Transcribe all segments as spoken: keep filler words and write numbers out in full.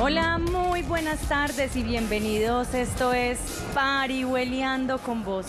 Hola, muy buenas tardes y bienvenidos. Esto es Parihueliando con Vos.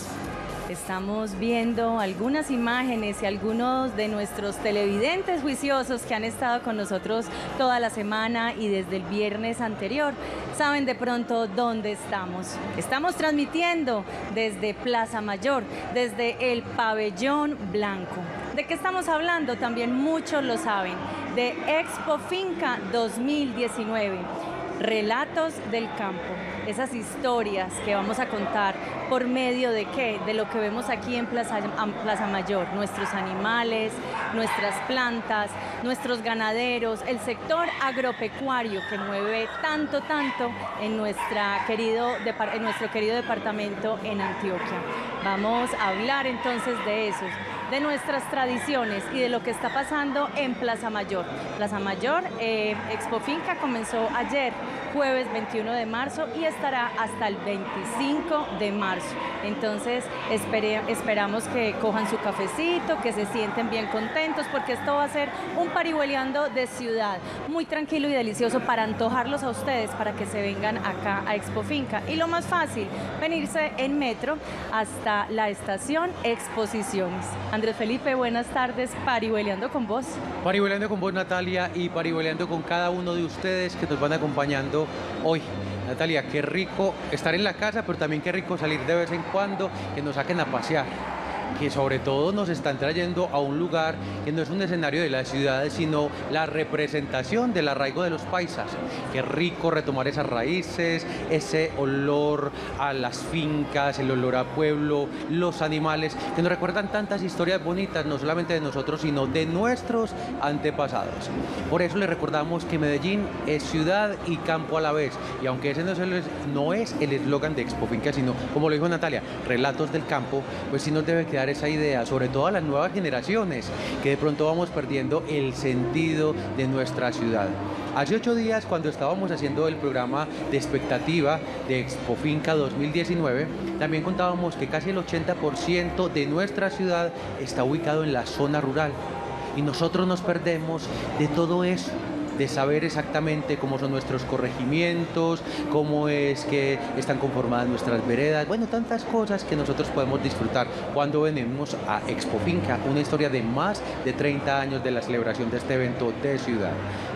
Estamos viendo algunas imágenes y algunos de nuestros televidentes juiciosos que han estado con nosotros toda la semana y desde el viernes anterior saben de pronto dónde estamos. Estamos transmitiendo desde Plaza Mayor, desde el Pabellón Blanco. ¿De qué estamos hablando? También muchos lo saben, de Expo Finca dos mil diecinueve. Relatos del campo, esas historias que vamos a contar por medio de qué, de lo que vemos aquí en Plaza, Plaza Mayor, nuestros animales, nuestras plantas, nuestros ganaderos, el sector agropecuario que mueve tanto, tanto en, nuestra querido, en nuestro querido departamento en Antioquia. Vamos a hablar entonces de esos, de nuestras tradiciones y de lo que está pasando en Plaza Mayor. Plaza Mayor, eh, Expo Finca comenzó ayer, jueves veintiuno de marzo, y estará hasta el veinticinco de marzo. Entonces espere, esperamos que cojan su cafecito, que se sienten bien contentos, porque esto va a ser un parihueliando de ciudad, muy tranquilo y delicioso para antojarlos a ustedes, para que se vengan acá a Expo Finca. Y lo más fácil, venirse en metro hasta la estación Exposiciones. Andrés Felipe, buenas tardes, Parihueliando con Vos. Parihueliando con vos, Natalia, y parihueliando con cada uno de ustedes que nos van acompañando hoy. Natalia, qué rico estar en la casa, pero también qué rico salir de vez en cuando, que nos saquen a pasear, que sobre todo nos están trayendo a un lugar que no es un escenario de las ciudades, sino la representación del arraigo de los paisas. Qué rico retomar esas raíces, ese olor a las fincas, el olor a pueblo, los animales, que nos recuerdan tantas historias bonitas, no solamente de nosotros, sino de nuestros antepasados. Por eso les recordamos que Medellín es ciudad y campo a la vez, y aunque ese no es el, no es el eslogan de Expo Finca, sino, como lo dijo Natalia, relatos del campo, pues sí nos debe quedar esa idea, sobre todo a las nuevas generaciones, que de pronto vamos perdiendo el sentido de nuestra ciudad. Hace ocho días, cuando estábamos haciendo el programa de expectativa de Expo Finca dos mil diecinueve, también contábamos que casi el ochenta por ciento de nuestra ciudad está ubicado en la zona rural, y nosotros nos perdemos de todo eso, de saber exactamente cómo son nuestros corregimientos, cómo es que están conformadas nuestras veredas, bueno, tantas cosas que nosotros podemos disfrutar cuando venimos a Expo Finca, una historia de más de treinta años de la celebración de este evento de ciudad.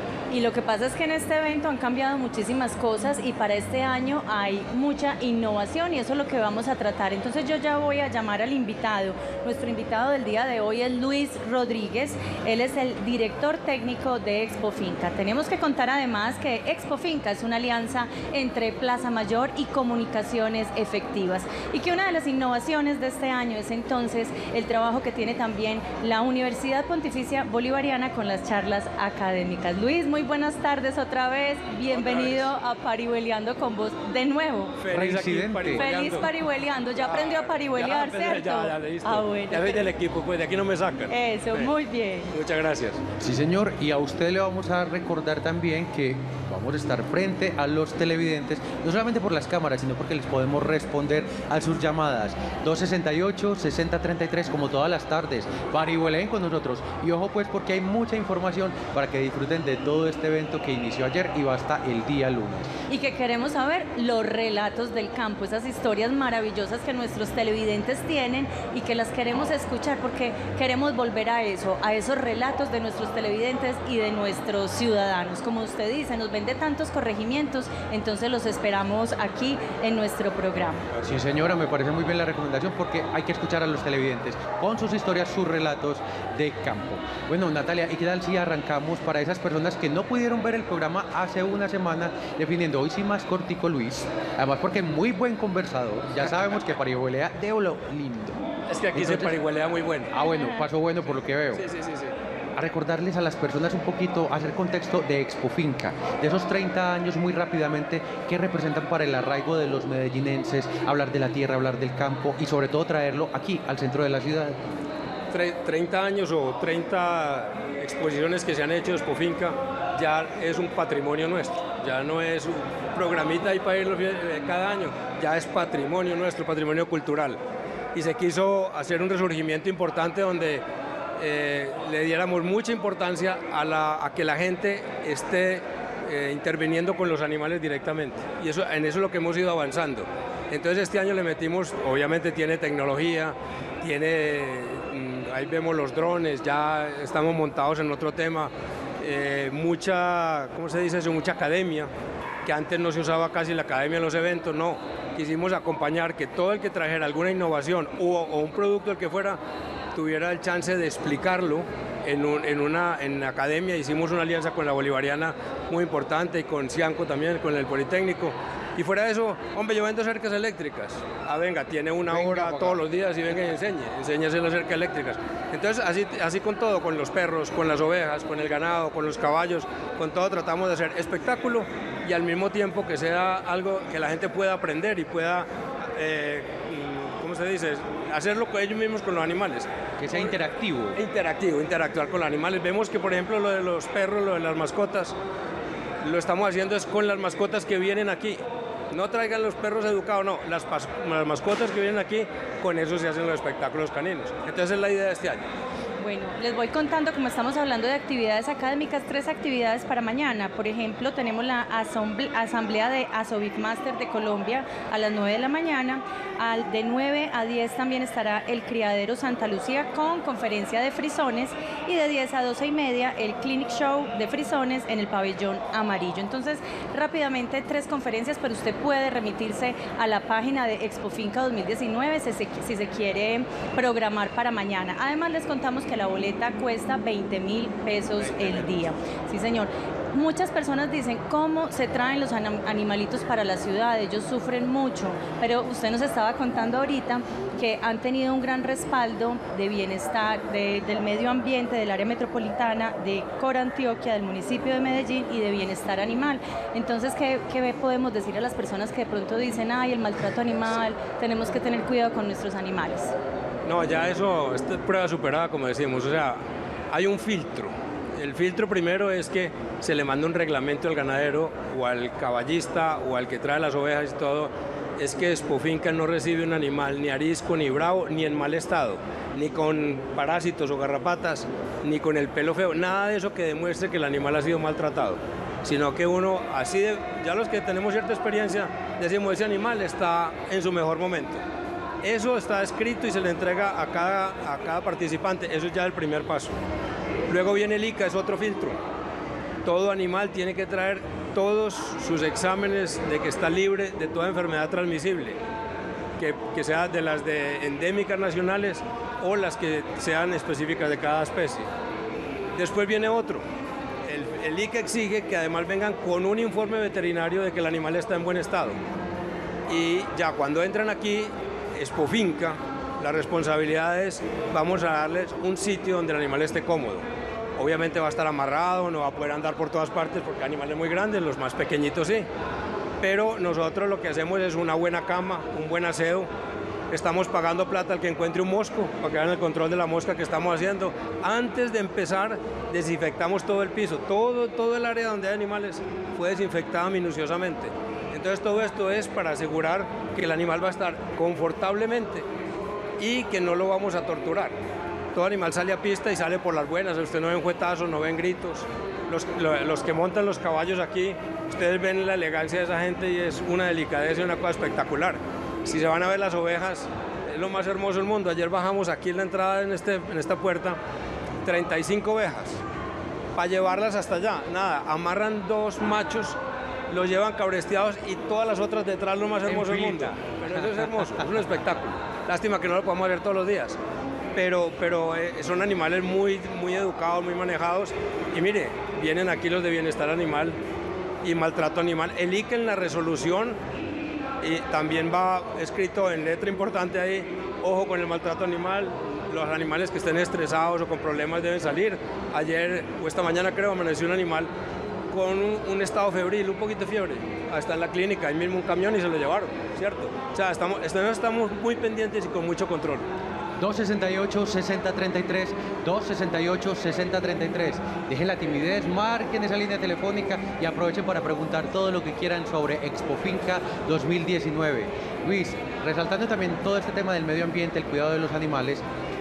Y lo que pasa es que en este evento han cambiado muchísimas cosas y para este año hay mucha innovación y eso es lo que vamos a tratar. Entonces yo ya voy a llamar al invitado. Nuestro invitado del día de hoy es Luis Rodríguez. Él es el director técnico de Expo Finca. Tenemos que contar además que Expo Finca es una alianza entre Plaza Mayor y Comunicaciones Efectivas y que una de las innovaciones de este año es entonces el trabajo que tiene también la Universidad Pontificia Bolivariana con las charlas académicas. Luis, muy Muy buenas tardes otra vez, bienvenido a Parihueliando con Vos de nuevo. Feliz aquí, parihueliando. Feliz parihueliando, ya aprendió a parihueliar, ya, ¿cierto? Ya, ya, listo. Ah, bueno. Ya soy del equipo, pues de aquí no me sacan. Eso, sí. Muy bien. Muchas gracias. Sí, señor, y a usted le vamos a recordar también que vamos a estar frente a los televidentes, no solamente por las cámaras, sino porque les podemos responder a sus llamadas. dos sesenta y ocho, sesenta treinta y tres, como todas las tardes. Parihuelen con nosotros. Y ojo pues, porque hay mucha información para que disfruten de todo este evento que inició ayer y va hasta el día lunes. Y que queremos saber los relatos del campo, esas historias maravillosas que nuestros televidentes tienen y que las queremos escuchar porque queremos volver a eso, a esos relatos de nuestros televidentes y de nuestros ciudadanos. Como usted dice, nos ven de tantos corregimientos, entonces los esperamos aquí en nuestro programa. Sí, señora, me parece muy bien la recomendación porque hay que escuchar a los televidentes con sus historias, sus relatos de campo. Bueno, Natalia, ¿y qué tal si arrancamos para esas personas que no pudieron ver el programa hace una semana, definiendo hoy sí más cortico Luis, además porque muy buen conversador, ya sabemos que parihuelea de lo lindo. Es que aquí Entonces, se parihuelea muy bueno. Ah, bueno, paso bueno por lo que veo. Sí, sí, sí, sí. A recordarles a las personas un poquito, hacer contexto de Expo Finca, de esos treinta años muy rápidamente, qué representan para el arraigo de los medellinenses, hablar de la tierra, hablar del campo y sobre todo traerlo aquí, al centro de la ciudad. treinta años o treinta exposiciones que se han hecho de Expo Finca ya es un patrimonio nuestro, ya no es un programita ahí para irlo cada año, ya es patrimonio nuestro, patrimonio cultural. Y se quiso hacer un resurgimiento importante donde eh, le diéramos mucha importancia a, la, a que la gente esté eh, interviniendo con los animales directamente. Y eso, en eso es lo que hemos ido avanzando. Entonces este año le metimos, obviamente tiene tecnología, tiene, ahí vemos los drones, ya estamos montados en otro tema, eh, mucha, ¿cómo se dice eso? Mucha academia, que antes no se usaba casi la academia en los eventos, no. Quisimos acompañar que todo el que trajera alguna innovación o, o un producto el que fuera, tuviera el chance de explicarlo en, un, en una en la academia. Hicimos una alianza con la Bolivariana muy importante y con Cianco también, con el Politécnico. Y fuera de eso, hombre, yo vendo cercas eléctricas. Ah, venga, tiene una venga, hora todos los días y venga y enseñe, enséñase las cercas eléctricas. Entonces, así, así con todo, con los perros, con las ovejas, con el ganado, con los caballos, con todo tratamos de hacer espectáculo y al mismo tiempo que sea algo que la gente pueda aprender y pueda, eh, ¿cómo se dice?, hacerlo ellos mismos con los animales. Que sea interactivo. Interactivo, interactuar con los animales. Vemos que, por ejemplo, lo de los perros, lo de las mascotas, lo estamos haciendo es con las mascotas que vienen aquí. No traigan los perros educados, no, las, las mascotas que vienen aquí, con eso se hacen los espectáculos caninos. Entonces es la idea de este año. Bueno, les voy contando, como estamos hablando de actividades académicas, tres actividades para mañana. Por ejemplo, tenemos la asamblea de Asobicmaster de Colombia a las nueve de la mañana. Al, de nueve a diez también estará el Criadero Santa Lucía con conferencia de frisones y de diez a doce y media el Clinic Show de frisones en el pabellón amarillo. Entonces, rápidamente tres conferencias, pero usted puede remitirse a la página de Expofinca dos mil diecinueve si se, si se quiere programar para mañana. Además, les contamos que la boleta cuesta veinte mil pesos el día. Sí, señor. Muchas personas dicen, ¿cómo se traen los animalitos para la ciudad? Ellos sufren mucho, pero usted nos estaba contando ahorita que han tenido un gran respaldo de bienestar, de, del medio ambiente, del área metropolitana, de Corantioquia, del municipio de Medellín y de bienestar animal. Entonces, ¿qué, qué podemos decir a las personas que de pronto dicen, ay, el maltrato animal, tenemos que tener cuidado con nuestros animales? No, ya eso, esta es prueba superada, como decimos, o sea, hay un filtro. El filtro primero es que se le manda un reglamento al ganadero o al caballista o al que trae las ovejas y todo, es que Expofinca no recibe un animal ni arisco, ni bravo, ni en mal estado, ni con parásitos o garrapatas, ni con el pelo feo, nada de eso que demuestre que el animal ha sido maltratado, sino que uno, así de, ya los que tenemos cierta experiencia, decimos ese animal está en su mejor momento. Eso está escrito y se le entrega a cada, a cada participante, eso es ya el primer paso. Luego viene el I C A, es otro filtro. Todo animal tiene que traer todos sus exámenes de que está libre de toda enfermedad transmisible, que, que sea de las de endémicas nacionales o las que sean específicas de cada especie. Después viene otro. El, el I C A exige que además vengan con un informe veterinario de que el animal está en buen estado. Y ya cuando entran aquí, Expofinca, la responsabilidad es, vamos a darles un sitio donde el animal esté cómodo. Obviamente va a estar amarrado, no va a poder andar por todas partes porque hay animales muy grandes, los más pequeñitos sí. Pero nosotros lo que hacemos es una buena cama, un buen aseo. Estamos pagando plata al que encuentre un mosco para que hagan el control de la mosca que estamos haciendo. Antes de empezar, desinfectamos todo el piso, todo, todo el área donde hay animales fue desinfectada minuciosamente. Entonces todo esto es para asegurar que el animal va a estar confortablemente y que no lo vamos a torturar. Todo animal sale a pista y sale por las buenas, usted no ven juetazos, no ven gritos. Los, los que montan los caballos aquí, ustedes ven la elegancia de esa gente y es una delicadeza y una cosa espectacular. Si se van a ver las ovejas, es lo más hermoso del mundo. Ayer bajamos aquí en la entrada, en, este, en esta puerta, treinta y cinco ovejas. Para llevarlas hasta allá, nada, amarran dos machos, los llevan cabresteados y todas las otras detrás, lo más hermoso del mundo. Pero eso es hermoso, es un espectáculo. Lástima que no lo podamos hacer todos los días. Pero, pero eh, son animales muy, muy educados, muy manejados. Y mire, vienen aquí los de bienestar animal y maltrato animal. El I C A en la resolución y también va escrito en letra importante ahí, ojo con el maltrato animal, los animales que estén estresados o con problemas deben salir. Ayer o esta mañana creo amaneció un animal con un, un estado febril, un poquito de fiebre, hasta en la clínica, ahí mismo un camión y se lo llevaron, ¿cierto? O sea, estamos, estamos muy pendientes y con mucho control. dos sesenta y ocho, sesenta treinta y tres, dos sesenta y ocho, sesenta treinta y tres. Dejen la timidez, marquen esa línea telefónica y aprovechen para preguntar todo lo que quieran sobre Expofinca dos mil diecinueve. Luis, resaltando también todo este tema del medio ambiente, el cuidado de los animales,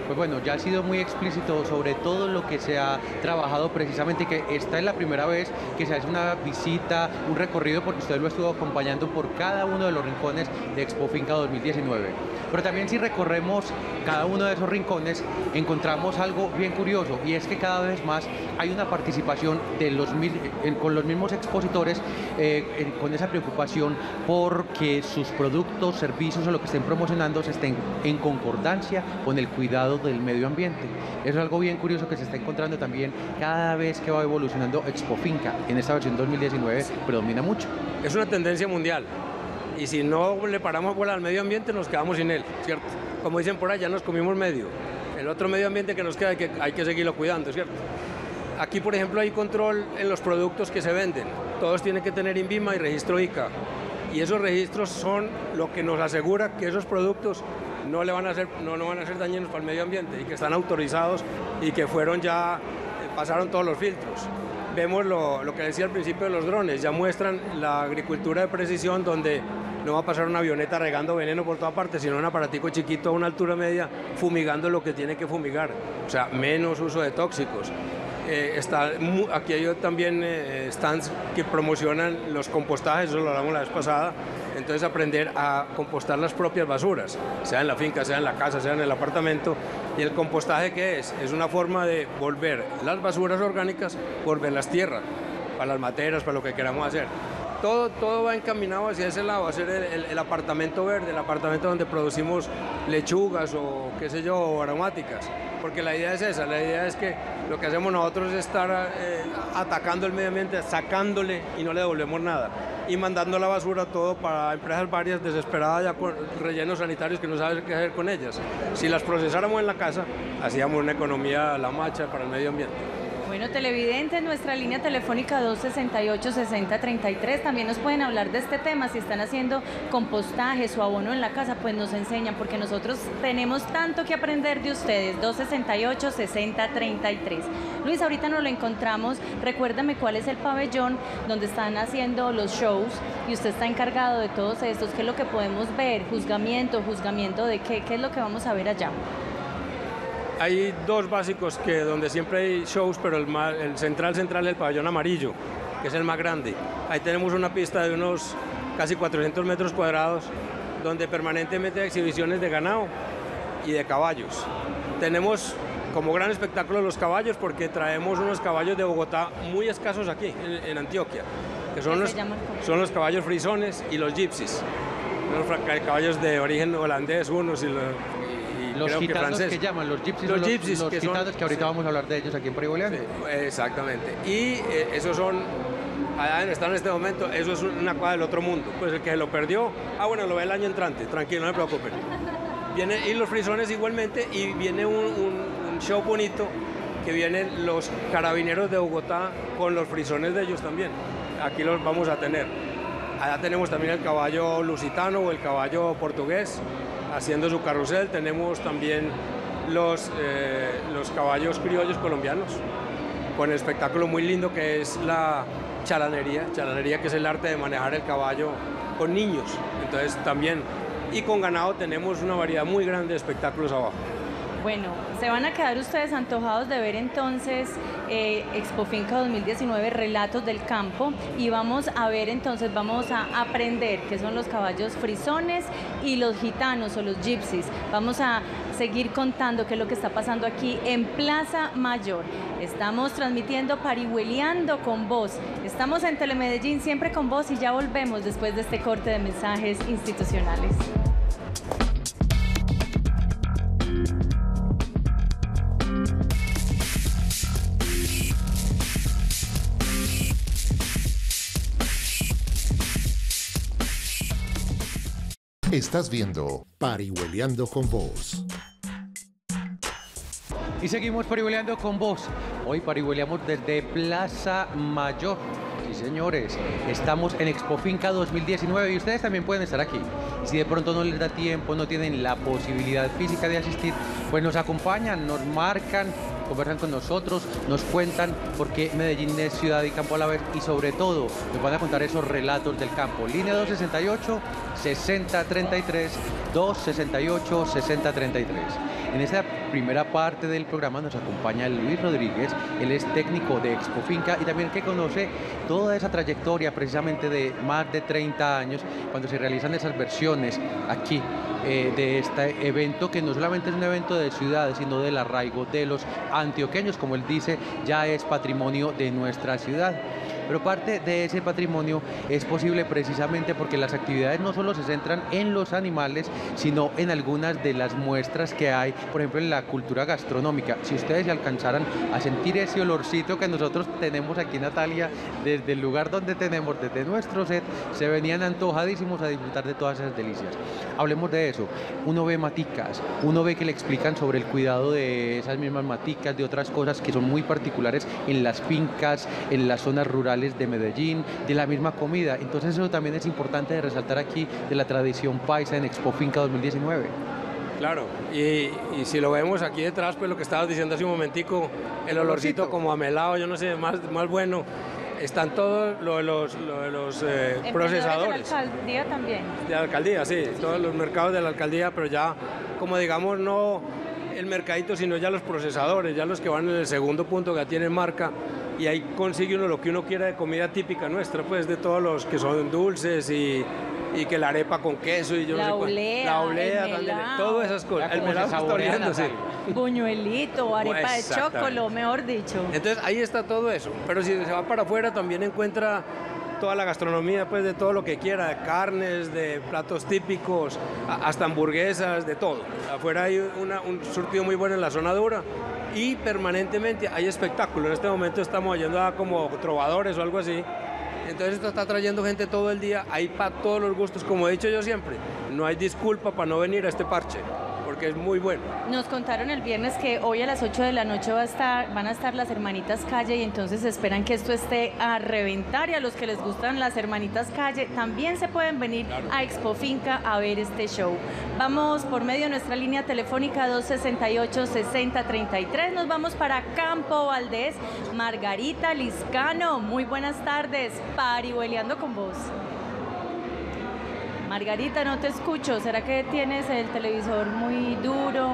pues bueno, ya ha sido muy explícito sobre todo lo que se ha trabajado precisamente, que esta es la primera vez que se hace una visita, un recorrido, porque usted lo estuvo acompañando por cada uno de los rincones de Expofinca dos mil diecinueve. Pero también si recorremos cada uno de esos rincones, encontramos algo bien curioso, y es que cada vez más hay una participación de los, con los mismos expositores, eh, con esa preocupación porque sus productos, servicios o lo que estén promocionando se estén en concordancia con el cuidado del medio ambiente. Eso es algo bien curioso que se está encontrando también cada vez que va evolucionando Expofinca. En esta versión dos mil diecinueve predomina mucho. Es una tendencia mundial. Y si no le paramos bola al medio ambiente, nos quedamos sin él, ¿cierto? Como dicen por allá, nos comimos medio. El otro medio ambiente que nos queda hay que, hay que seguirlo cuidando, ¿cierto? Aquí, por ejemplo, hay control en los productos que se venden. Todos tienen que tener INVIMA y registro I C A. Y esos registros son lo que nos asegura que esos productos no, le van a hacer, no, no van a ser dañinos para el medio ambiente y que están autorizados y que fueron ya, eh, pasaron todos los filtros. Vemos lo, lo que decía al principio de los drones, ya muestran la agricultura de precisión donde no va a pasar una avioneta regando veneno por toda parte, sino un aparatico chiquito a una altura media fumigando lo que tiene que fumigar, o sea, menos uso de tóxicos. Eh, está, aquí hay también eh, stands que promocionan los compostajes, eso lo hablamos la vez pasada, entonces aprender a compostar las propias basuras, sea en la finca, sea en la casa, sea en el apartamento. ¿Y el compostaje qué es? Es una forma de volver las basuras orgánicas, volverlas tierra, para las materas, para lo que queramos hacer. Todo, todo va encaminado hacia ese lado, a ser el, el, el apartamento verde, el apartamento donde producimos lechugas o qué sé yo, o aromáticas. Porque la idea es esa, la idea es que lo que hacemos nosotros es estar eh, atacando el medio ambiente, sacándole y no le devolvemos nada. Y mandando la basura todo para empresas varias desesperadas ya con rellenos sanitarios que no saben qué hacer con ellas. Si las procesáramos en la casa, hacíamos una economía a la marcha para el medio ambiente. Bueno, televidentes, nuestra línea telefónica dos sesenta y ocho, sesenta treinta y tres, también nos pueden hablar de este tema. Si están haciendo compostajes o abono en la casa, pues nos enseñan, porque nosotros tenemos tanto que aprender de ustedes. Dos sesenta y ocho, sesenta treinta y tres. Luis, ahorita nos lo encontramos. Recuérdame cuál es el pabellón donde están haciendo los shows y usted está encargado de todos estos. ¿Qué es lo que podemos ver? ¿Juzgamiento? ¿Juzgamiento de qué? ¿Qué es lo que vamos a ver allá? Hay dos básicos que donde siempre hay shows, pero el, más, el central central es el pabellón amarillo, que es el más grande. Ahí tenemos una pista de unos casi cuatrocientos metros cuadrados, donde permanentemente hay exhibiciones de ganado y de caballos. Tenemos como gran espectáculo los caballos, porque traemos unos caballos de Bogotá muy escasos aquí, en, en Antioquia, que son los, son los caballos frisones y los gypsies. Los caballos de origen holandés, unos y los... Los gitanos que, que llaman, los gypsies, los, los, gypsies, los que gitanos son, que ahorita sí. vamos a hablar de ellos aquí en Parihueliando. Sí, exactamente. Y eh, esos son, allá donde están en este momento, eso es una cosa del otro mundo. Pues el que lo perdió, ah bueno, lo ve el año entrante, tranquilo, no se preocupen. Viene, y los frisones igualmente, y viene un, un, un show bonito, que vienen los carabineros de Bogotá con los frisones de ellos también. Aquí los vamos a tener. Allá tenemos también el caballo lusitano o el caballo portugués, haciendo su carrusel. Tenemos también los, eh, los caballos criollos colombianos, con el espectáculo muy lindo que es la chalanería, chalanería que es el arte de manejar el caballo con niños, entonces también, y con ganado tenemos una variedad muy grande de espectáculos abajo. Bueno, se van a quedar ustedes antojados de ver entonces eh, Expofinca dos mil diecinueve, Relatos del Campo, y vamos a ver entonces, vamos a aprender qué son los caballos frisones y los gitanos o los gypsies. Vamos a seguir contando qué es lo que está pasando aquí en Plaza Mayor. Estamos transmitiendo Parihueliando con Vos. Estamos en Telemedellín, siempre con vos, y ya volvemos después de este corte de mensajes institucionales. Estás viendo Parihueliando con Vos. Y seguimos parihueliando con vos. Hoy parihueleamos desde Plaza Mayor. Sí, señores, estamos en Expofinca dos mil diecinueve y ustedes también pueden estar aquí. Si de pronto no les da tiempo, no tienen la posibilidad física de asistir, pues nos acompañan, nos marcan, conversan con nosotros, nos cuentan por qué Medellín es ciudad y campo a la vez, y sobre todo nos van a contar esos relatos del campo. Línea dos sesenta y ocho, sesenta treinta y tres, dos sesenta y ocho, sesenta treinta y tres. En esta primera parte del programa nos acompaña Luis Rodríguez, él es técnico de Expo Finca y también que conoce toda esa trayectoria precisamente de más de treinta años cuando se realizan esas versiones aquí eh, de este evento, que no solamente es un evento de ciudades, sino del arraigo de los antioqueños, como él dice, ya es patrimonio de nuestra ciudad. Pero parte de ese patrimonio es posible precisamente porque las actividades no solo se centran en los animales, sino en algunas de las muestras que hay, por ejemplo, en la cultura gastronómica. Si ustedes se alcanzaran a sentir ese olorcito que nosotros tenemos aquí, Natalia, desde el lugar donde tenemos, desde nuestro set, se venían antojadísimos a disfrutar de todas esas delicias. Hablemos de eso. Uno ve maticas, uno ve que le explican sobre el cuidado de esas mismas maticas, de otras cosas que son muy particulares en las fincas, en las zonas rurales de Medellín, de la misma comida. Entonces eso también es importante de resaltar aquí de la tradición paisa en Expo Finca dos mil diecinueve. Claro, y, y si lo vemos aquí detrás, pues lo que estabas diciendo hace un momentico, el olorcito como a melado, yo no sé, más, más bueno, están todos lo de los, lo de los eh, procesadores. De la alcaldía también. De la alcaldía, sí, todos los mercados de la alcaldía, pero ya, como digamos, no el mercadito, sino ya los procesadores, ya los que van en el segundo punto, que ya tienen marca, y ahí consigue uno lo que uno quiera de comida típica nuestra, pues de todos los que son dulces y, y que la arepa con queso y yo la no sé olea, cuál. La olea el también, melao. todas esas cosas. El melao se está oliendo, sí. Buñuelito, arepa de chocolo, mejor dicho. Entonces ahí está todo eso, pero si se va para afuera también encuentra toda la gastronomía, pues de todo lo que quiera, de carnes, de platos típicos, hasta hamburguesas, de todo. Afuera hay una, un surtido muy bueno en la zona dura y permanentemente hay espectáculos. En este momento estamos yendo a como trovadores o algo así. Entonces esto está trayendo gente todo el día, hay para todos los gustos, como he dicho yo siempre, no hay disculpa para no venir a este parche, porque es muy bueno. Nos contaron el viernes que hoy a las ocho de la noche va a estar, van a estar las Hermanitas Calle y entonces esperan que esto esté a reventar, y a los que les gustan las Hermanitas Calle también se pueden venir claro. a Expo Finca a ver este show. Vamos por medio de nuestra línea telefónica dos sesenta y ocho, sesenta treinta y tres, nos vamos para Campo Valdés. Margarita Liscano, muy buenas tardes, parihueliando con vos. Margarita, no te escucho. ¿Será que tienes el televisor muy duro?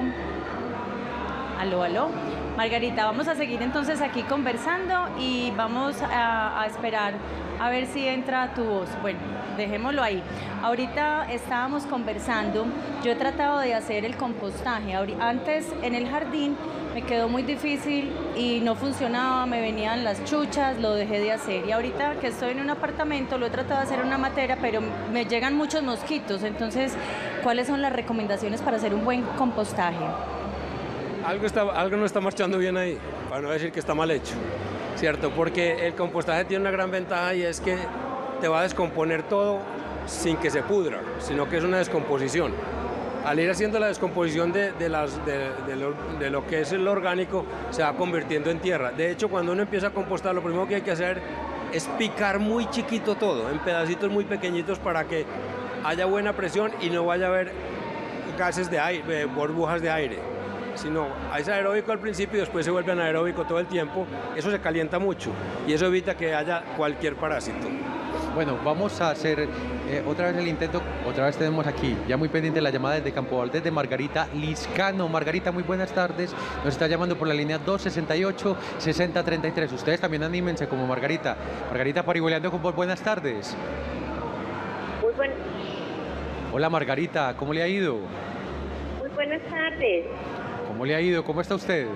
Aló, aló. Margarita, vamos a seguir entonces aquí conversando y vamos a, a esperar a ver si entra tu voz. Bueno, dejémoslo ahí. Ahorita estábamos conversando, yo he tratado de hacer el compostaje. Antes en el jardín me quedó muy difícil y no funcionaba, me venían las chuchas, lo dejé de hacer. Y ahorita que estoy en un apartamento lo he tratado de hacer en una matera, pero me llegan muchos mosquitos. Entonces, ¿cuáles son las recomendaciones para hacer un buen compostaje? Algo, está, algo no está marchando bien ahí, para no decir que está mal hecho, ¿cierto? Porque el compostaje tiene una gran ventaja y es que te va a descomponer todo sin que se pudra, sino que es una descomposición. Al ir haciendo la descomposición de, de, las, de, de, lo, de lo que es el orgánico, se va convirtiendo en tierra. De hecho, cuando uno empieza a compostar, lo primero que hay que hacer es picar muy chiquito todo, en pedacitos muy pequeñitos para que haya buena presión y no vaya a haber gases de aire, burbujas de aire. Sino es aeróbico al principio y después se vuelve anaeróbico todo el tiempo. Eso se calienta mucho y eso evita que haya cualquier parásito. Bueno, vamos a hacer eh, otra vez el intento. Otra vez tenemos aquí, ya muy pendiente la llamada desde Campo Valdés de Margarita Liscano. Margarita, muy buenas tardes. Nos está llamando por la línea dos sesenta y ocho, sesenta treinta y tres. Ustedes también anímense como Margarita. Margarita, parihueliando con vos, buenas tardes. Muy buen... Hola Margarita, ¿cómo le ha ido? Muy buenas tardes. ¿Cómo le ha ido? ¿Cómo está usted?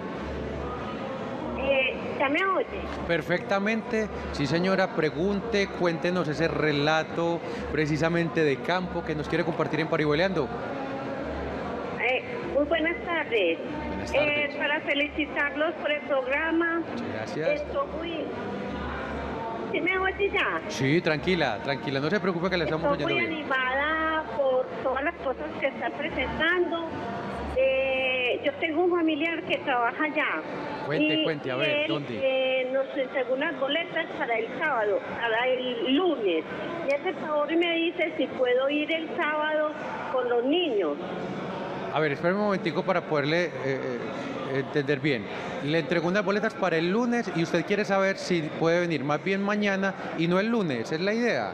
Eh, ¿Ya me oye? Perfectamente. Sí, señora, pregunte, cuéntenos ese relato precisamente de campo que nos quiere compartir en Parihueliando. Eh, muy buenas tardes. Buenas tardes. Eh, para felicitarlos por el programa. Muchas gracias. Estoy muy... ¿Sí me oye ya? Sí, tranquila, tranquila. No se preocupe que le estamos Estoy oyendo muy bien. animada por todas las cosas que están presentando. Eh, yo tengo un familiar que trabaja allá. Cuente, y, cuente, a y ver, él, ¿dónde? Eh, nos entregó unas boletas para el sábado, para el lunes. Y hace favor y me dice si puedo ir el sábado con los niños. A ver, espérame un momentico para poderle eh, eh, entender bien. Le entregó unas boletas para el lunes y usted quiere saber si puede venir más bien mañana y no el lunes, ¿es la idea?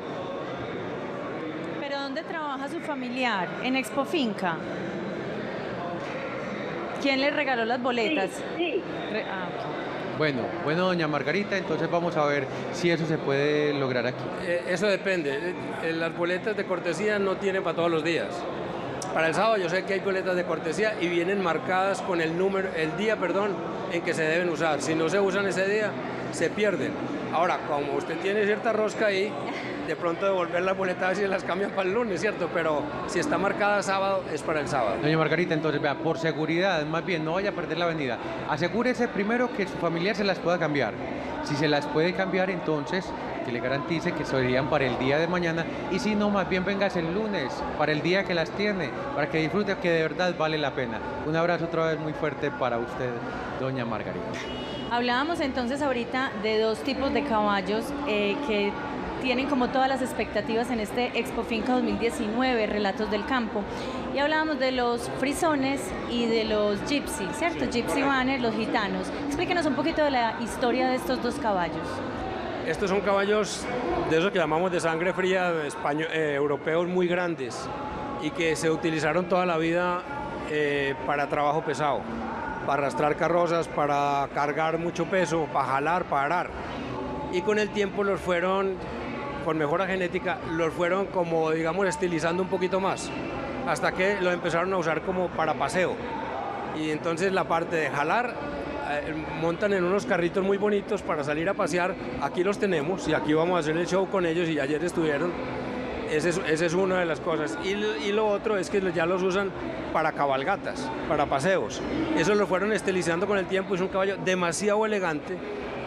¿Pero dónde trabaja su familiar? ¿En Expo Finca? ¿Quién le regaló las boletas? Sí, sí. Re- ah, ok. Bueno, bueno, doña Margarita, entonces vamos a ver si eso se puede lograr aquí. Eh, eso depende. Eh, Las boletas de cortesía no tienen para todos los días. Para el sábado yo sé que hay boletas de cortesía y vienen marcadas con el número, el día, perdón, en que se deben usar. Si no se usan ese día, se pierden. Ahora, como usted tiene cierta rosca ahí, de pronto devolver las boletas y las cambian para el lunes, ¿cierto? Pero si está marcada sábado, es para el sábado. Doña Margarita, entonces vea, por seguridad, más bien, no vaya a perder la avenida. Asegúrese primero que su familiar se las pueda cambiar. Si se las puede cambiar, entonces que le garantice que serían para el día de mañana, y si no, más bien vengas el lunes, para el día que las tiene, para que disfrute, que de verdad vale la pena. Un abrazo otra vez muy fuerte para usted, doña Margarita. Hablábamos entonces ahorita de dos tipos de caballos eh, que tienen como todas las expectativas en este Expo Finca dos mil diecinueve, Relatos del Campo. Y hablábamos de los frisones y de los gypsy, ¿cierto? Sí, Gypsy Banners, los gitanos. Explíquenos un poquito de la historia de estos dos caballos. Estos son caballos de esos que llamamos de sangre fría, español, eh, europeos muy grandes y que se utilizaron toda la vida eh, para trabajo pesado, para arrastrar carrozas, para cargar mucho peso, para jalar, para arar. Y con el tiempo los fueron, con mejora genética, los fueron como, digamos, estilizando un poquito más, hasta que los empezaron a usar como para paseo. Y entonces la parte de jalar, eh, montan en unos carritos muy bonitos para salir a pasear. Aquí los tenemos y aquí vamos a hacer el show con ellos y ayer estuvieron. Esa es, esa es una de las cosas. Y, y lo otro es que ya los usan para cabalgatas, para paseos. Eso lo fueron estilizando con el tiempo. Es un caballo demasiado elegante.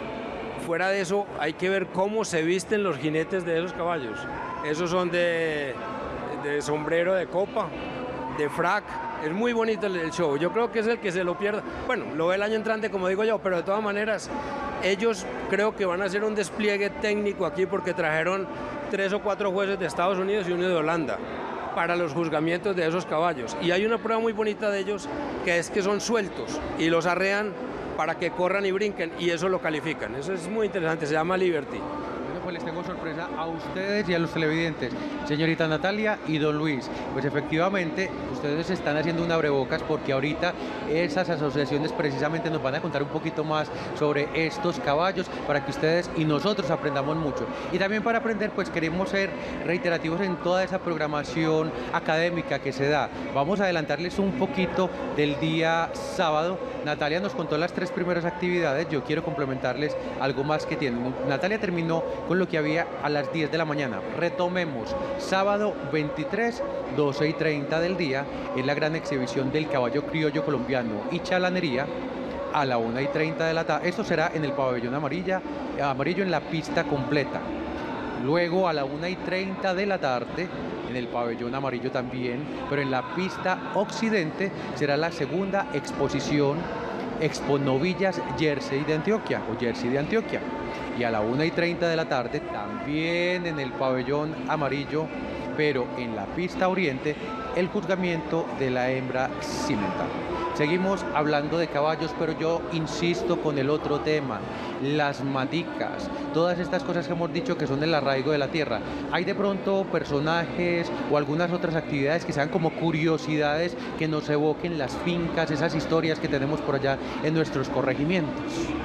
Fuera de eso, hay que ver cómo se visten los jinetes de esos caballos. Esos son de, de sombrero de copa, de frac. Es muy bonito el, el show. Yo creo que es el que se lo pierda. Bueno, lo ve el año entrante, como digo yo, pero de todas maneras, ellos creo que van a hacer un despliegue técnico aquí porque trajeron tres o cuatro jueces de Estados Unidos y uno de Holanda para los juzgamientos de esos caballos. Y hay una prueba muy bonita de ellos, que es que son sueltos y los arrean para que corran y brinquen, y eso lo califican. Eso es muy interesante, se llama Liberty. Bueno, pues les tengo sorpresa a ustedes y a los televidentes, señorita Natalia y don Luis. Pues efectivamente, ustedes están haciendo un abrebocas porque ahorita esas asociaciones precisamente nos van a contar un poquito más sobre estos caballos para que ustedes y nosotros aprendamos mucho. Y también para aprender, pues queremos ser reiterativos en toda esa programación académica que se da. Vamos a adelantarles un poquito del día sábado. Natalia nos contó las tres primeras actividades, yo quiero complementarles algo más que tienen. Natalia terminó con lo que había a las diez de la mañana. Retomemos, sábado veintitrés, doce y treinta del día, es la gran exhibición del caballo criollo colombiano y chalanería a la una y treinta de la tarde. Esto será en el pabellón amarilla, amarillo en la pista completa. Luego a la una y treinta de la tarde, en el pabellón amarillo también, pero en la pista occidente será la segunda exposición Expo Novillas Jersey de Antioquia o Jersey de Antioquia. Y a la una y treinta de la tarde también en el pabellón amarillo, pero en la pista oriente, el juzgamiento de la hembra cimental. Seguimos hablando de caballos, pero yo insisto con el otro tema, las maticas, todas estas cosas que hemos dicho que son el arraigo de la tierra. ¿Hay de pronto personajes o algunas otras actividades que sean como curiosidades que nos evoquen las fincas, esas historias que tenemos por allá en nuestros corregimientos?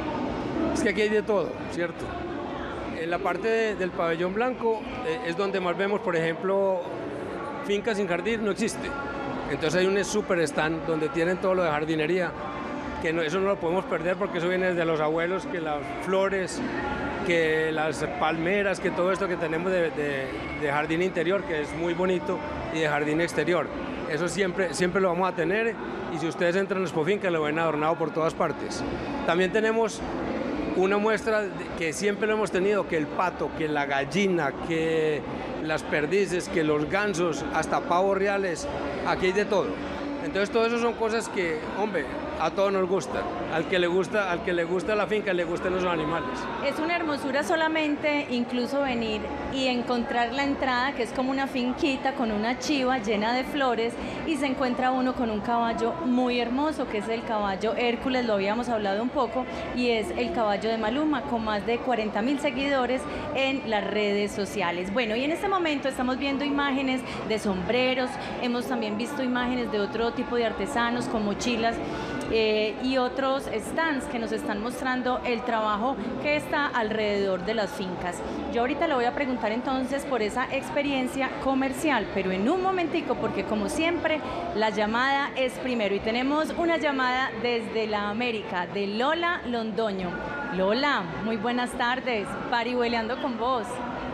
Es que aquí hay de todo, ¿cierto? En la parte de, del pabellón blanco eh, es donde más vemos, por ejemplo, fincas sin jardín no existe. Entonces hay un super stand donde tienen todo lo de jardinería, que no, eso no lo podemos perder porque eso viene desde los abuelos, que las flores, que las palmeras, que todo esto que tenemos de, de, de jardín interior, que es muy bonito, y de jardín exterior. Eso siempre, siempre lo vamos a tener, y si ustedes entran en Expo Finca lo ven adornado por todas partes. También tenemos una muestra que siempre lo hemos tenido, que el pato, que la gallina, que las perdices, que los gansos, hasta pavos reales, aquí hay de todo. Entonces todo eso son cosas que, hombre, a todos nos gustan. Al que le gusta, al que le gusta la finca, le gustan los animales. Es una hermosura solamente incluso venir y encontrar la entrada, que es como una finquita con una chiva llena de flores, y se encuentra uno con un caballo muy hermoso, que es el caballo Hércules, lo habíamos hablado un poco, y es el caballo de Maluma, con más de cuarenta mil seguidores en las redes sociales. Bueno, y en este momento estamos viendo imágenes de sombreros, hemos también visto imágenes de otro tipo de artesanos con mochilas, eh, y otros stands que nos están mostrando el trabajo que está alrededor de las fincas. Yo ahorita le voy a preguntar entonces por esa experiencia comercial, pero en un momentico, porque como siempre la llamada es primero y tenemos una llamada desde la América de Lola Londoño. Lola, muy buenas tardes, Parihueliando con vos.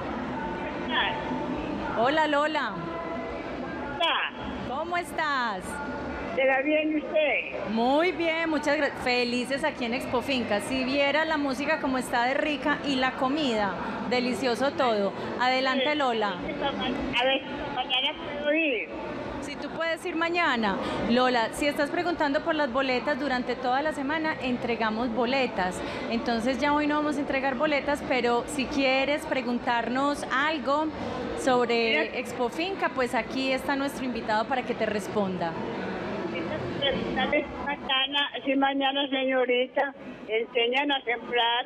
Hola Lola. ¿Cómo estás? ¿Será bien usted? Muy bien, muchas gracias. Felices aquí en Expo Finca. Si viera la música como está de rica y la comida, delicioso todo. Adelante Lola. A ver, mañana puedo ir. Si tú puedes ir mañana. Lola, si estás preguntando por las boletas durante toda la semana, entregamos boletas. Entonces ya hoy no vamos a entregar boletas, pero si quieres preguntarnos algo sobre Expo Finca, pues aquí está nuestro invitado para que te responda. Mañana, si mañana, señorita, enseñan a sembrar.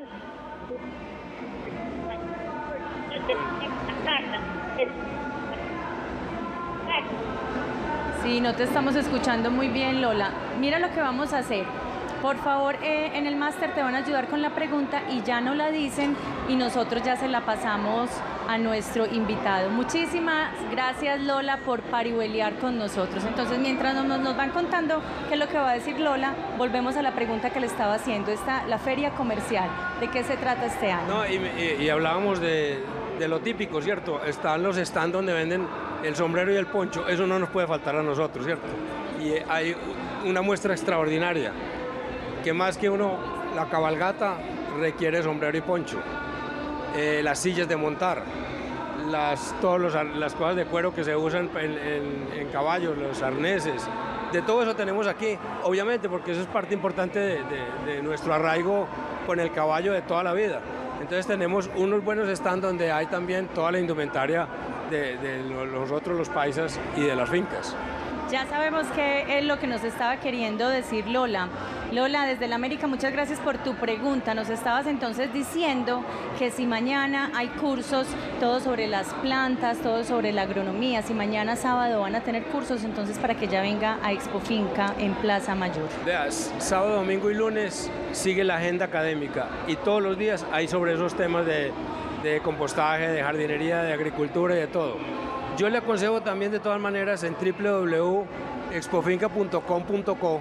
Sí, no te estamos escuchando muy bien, Lola. Mira lo que vamos a hacer. Por favor, eh, en el máster te van a ayudar con la pregunta y ya no la dicen y nosotros ya se la pasamos a nuestro invitado. Muchísimas gracias, Lola, por parihueliar con nosotros. Entonces, mientras nos, nos van contando qué es lo que va a decir Lola, volvemos a la pregunta que le estaba haciendo. Está la feria comercial. ¿De qué se trata este año? No, y, y, y hablábamos de, de lo típico, ¿cierto? Están los stands donde venden el sombrero y el poncho. Eso no nos puede faltar a nosotros, ¿cierto? Y hay una muestra extraordinaria, que más que uno, la cabalgata requiere sombrero y poncho. Eh, las sillas de montar, las, todos los, las cosas de cuero que se usan en, en, en caballos, los arneses, de todo eso tenemos aquí, obviamente, porque eso es parte importante de, de, de nuestro arraigo con el caballo de toda la vida. Entonces tenemos unos buenos stands donde hay también toda la indumentaria de, de nosotros los paisas y de las fincas. Ya sabemos qué es lo que nos estaba queriendo decir Lola. Lola, desde la América, muchas gracias por tu pregunta. Nos estabas entonces diciendo que si mañana hay cursos, todo sobre las plantas, todo sobre la agronomía, si mañana sábado van a tener cursos, entonces para que ya venga a Expo Finca en Plaza Mayor. Veas, sábado, domingo y lunes sigue la agenda académica y todos los días hay sobre esos temas de, de compostaje, de jardinería, de agricultura y de todo. Yo le aconsejo también de todas maneras en w w w punto expofinca punto com punto co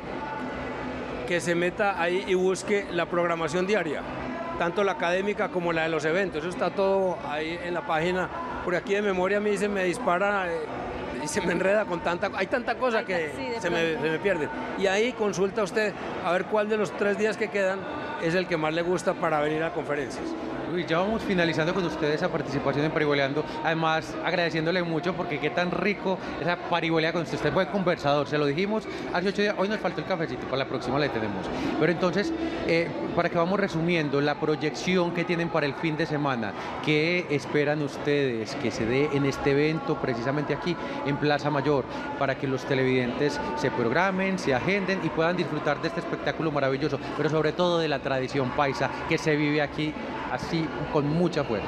que se meta ahí y busque la programación diaria, tanto la académica como la de los eventos. Eso está todo ahí en la página, porque aquí de memoria a mí se me dispara eh, y se me enreda con tanta, hay tanta cosa que sí, se, me, se me pierde. Y ahí consulta usted a ver cuál de los tres días que quedan es el que más le gusta para venir a conferencias. Luis, ya vamos finalizando con ustedes esa participación en Parihueliando, además agradeciéndole mucho porque qué tan rico esa parihuelea con usted, usted es buen conversador, se lo dijimos hace ocho días, hoy nos faltó el cafecito, para la próxima le tenemos. Pero entonces, eh, para que vamos resumiendo, la proyección que tienen para el fin de semana, ¿qué esperan ustedes que se dé en este evento, precisamente aquí en Plaza Mayor, para que los televidentes se programen, se agenden y puedan disfrutar de este espectáculo maravilloso, pero sobre todo de la tradición paisa que se vive aquí así con mucha fuerza?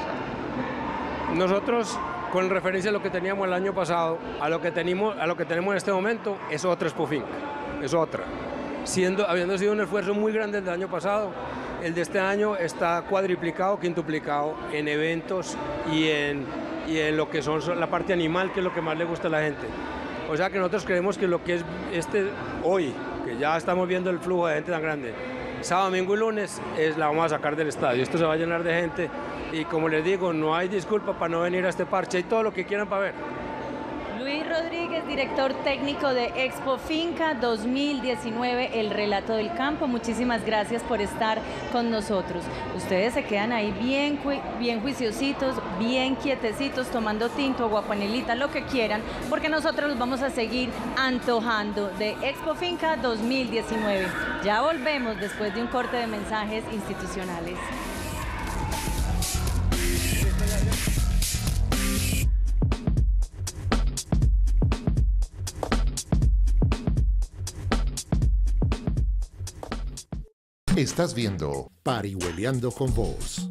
Nosotros, con referencia a lo que teníamos el año pasado, a lo que tenemos, a lo que tenemos en este momento, es otra Expo Finca, es otra. Siendo, habiendo sido un esfuerzo muy grande el año pasado, el de este año está cuadriplicado, quintuplicado en eventos y en, y en lo que son la parte animal, que es lo que más le gusta a la gente. O sea que nosotros creemos que lo que es este hoy, que ya estamos viendo el flujo de gente tan grande, sábado, domingo y lunes, es, la vamos a sacar del estadio. Esto se va a llenar de gente y, como les digo, no hay disculpa para no venir a este parche. Hay todo lo que quieran para ver. Luis Rodríguez, director técnico de Expo Finca dos mil diecinueve, el relato del campo. Muchísimas gracias por estar con nosotros. Ustedes se quedan ahí bien, bien juiciositos, bien quietecitos, tomando tinto, aguapanelita, lo que quieran, porque nosotros los vamos a seguir antojando de Expo Finca dos mil diecinueve. Ya volvemos después de un corte de mensajes institucionales. Estás viendo Parihueliando con Vos.